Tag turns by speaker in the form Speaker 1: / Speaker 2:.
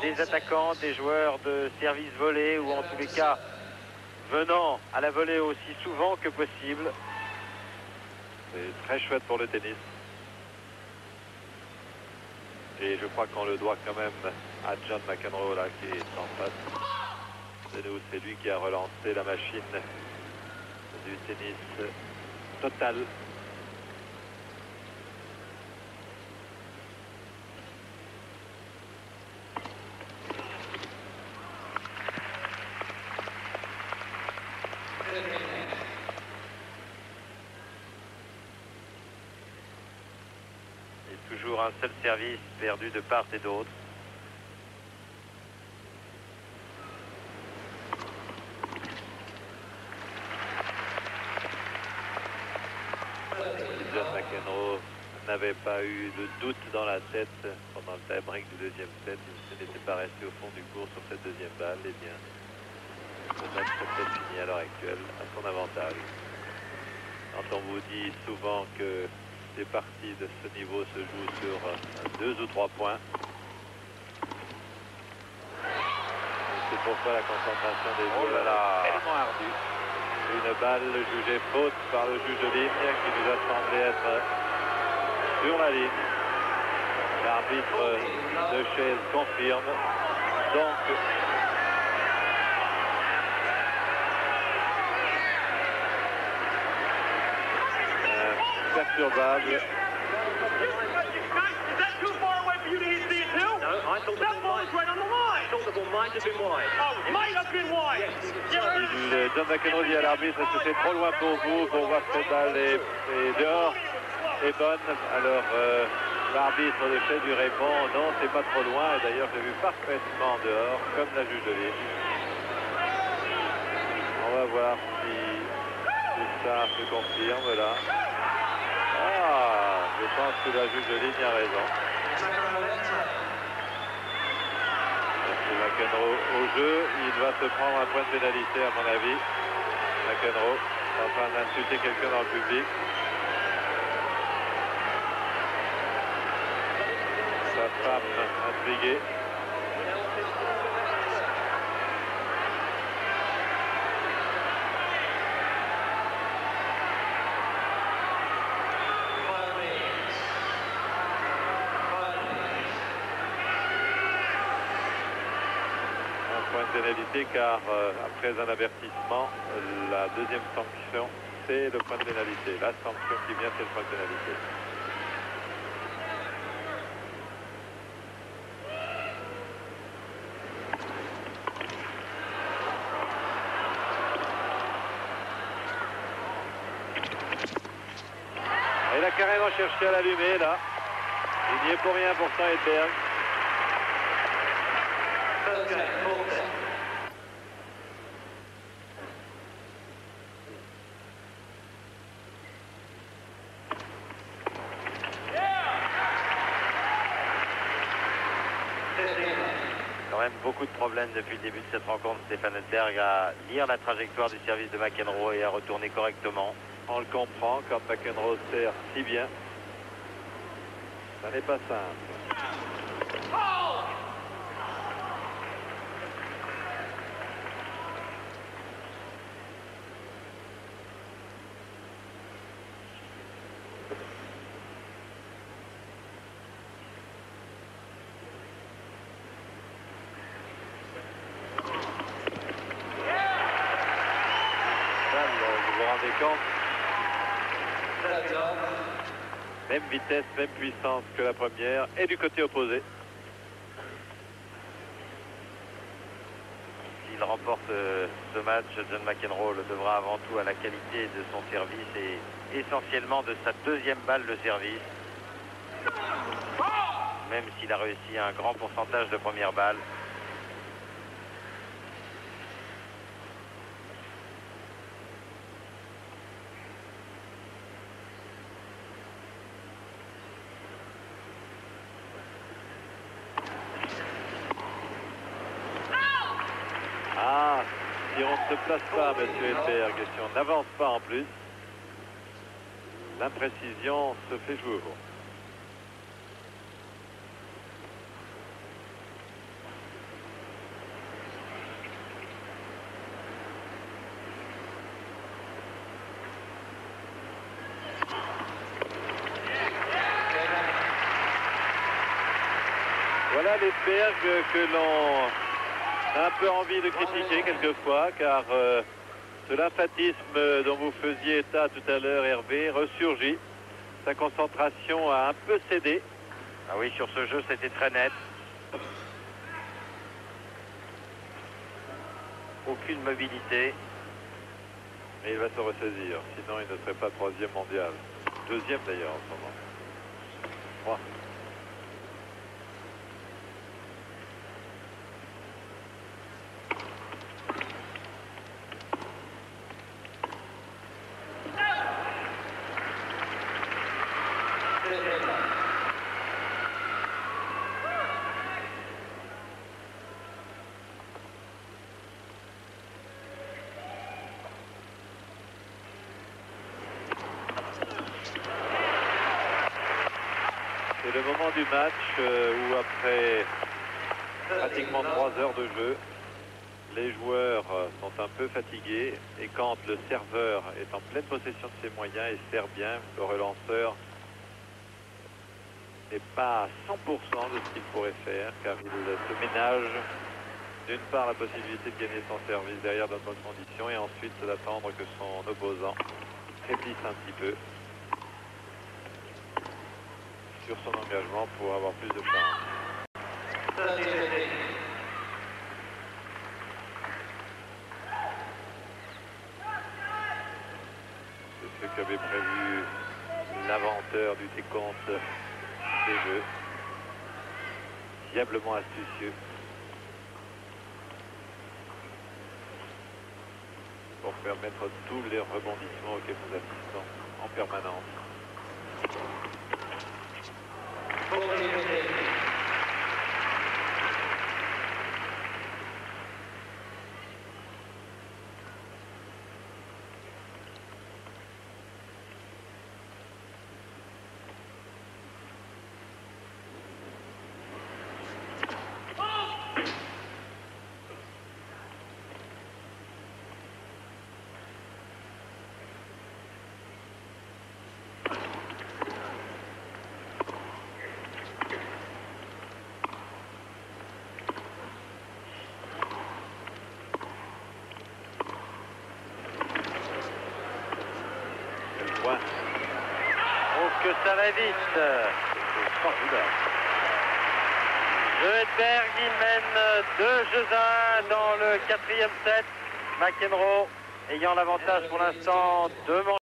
Speaker 1: des attaquants, des joueurs de service volé ou en tous les cas venant à la volée aussi souvent que possible.
Speaker 2: C'est très chouette pour le tennis. Et je crois qu'on le doit quand même à John McEnroe là qui est en face. C'est lui qui a relancé la machine du tennis total.
Speaker 1: Et toujours un seul service perdu de part et d'autre.
Speaker 2: John McEnroe n'avait pas eu de doute dans la tête pendant le tie-break du deuxième set. Il n'était pas resté au fond du cours sur cette deuxième balle. Eh bien, le match est peut-être fini à l'heure actuelle à son avantage. Quand on vous dit souvent que les parties de ce niveau se jouent sur 2 ou 3 points, c'est pourquoi la concentration des joueurs est tellement ardue. Une balle jugée faute par le juge de ligne qui nous a semblé être sur la ligne. L'arbitre de chaise confirme. Donc, perturbable. John McEnroe dit à l'arbitre, est-ce que c'est trop loin pour vous pour voir que cette balle est dehors, est bonne? Alors l'arbitre de chez lui répond, non, c'est pas trop loin. Et d'ailleurs, j'ai vu parfaitement dehors, comme la juge de ligne. On va voir si tout ça se confirme là. Ah, je pense que la juge de ligne a raison. McEnroe au jeu, il va se prendre un point de pénalité à mon avis. McEnroe est en train d'insulter quelqu'un dans le public. Sa femme intriguée. Pénalité car après un avertissement, la deuxième sanction c'est le point de pénalité. La sanction qui vient c'est le point de pénalité. Il a carrément cherché à l'allumer là. Il n'y est pour rien pourtant Edberg.
Speaker 1: Quand même beaucoup de problèmes depuis le début de cette rencontre. Stéphane Edberg à lire la trajectoire du service de McEnroe et à retourner correctement.
Speaker 2: On le comprend quand McEnroe sert si bien. Ça n'est pas simple. Vous vous rendez compte? Même vitesse, même puissance que la première et du côté opposé.
Speaker 1: S'il remporte ce match, John McEnroe le devra avant tout à la qualité de son service et essentiellement de sa deuxième balle de service. Même s'il a réussi un grand pourcentage de première balle.
Speaker 2: Ah, si on ne se place pas, monsieur Edberg, et si on n'avance pas en plus, l'imprécision se fait jour. Voilà l'Edberg que l'on a un peu envie de critiquer quelquefois, car ce lymphatisme dont vous faisiez état tout à l'heure, Hervé, ressurgit. Sa concentration a un peu cédé.
Speaker 1: Ah oui, sur ce jeu, c'était très net. Aucune mobilité.
Speaker 2: Et il va se ressaisir, sinon il ne serait pas troisième mondial. Deuxième d'ailleurs en ce moment. 3. C'est le moment du match où après pratiquement 3 heures de jeu, les joueurs sont un peu fatigués et quand le serveur est en pleine possession de ses moyens et sert bien, le relanceur n'est pas à 100% de ce qu'il pourrait faire car il se ménage d'une part la possibilité de gagner son service derrière dans de bonnes conditions et ensuite d'attendre que son opposant faiblisse un petit peu sur son engagement pour avoir plus de chance. C'est ce qu'avait prévu l'inventeur du décompte des jeux. Diablement astucieux. Pour permettre tous les rebondissements auxquels nous assistons en permanence.
Speaker 1: Oh, que ça va vite.
Speaker 2: C'est formidable.
Speaker 1: Edberg, il mène 2 jeux à 1 dans le 4e set. McEnroe ayant l'avantage pour l'instant de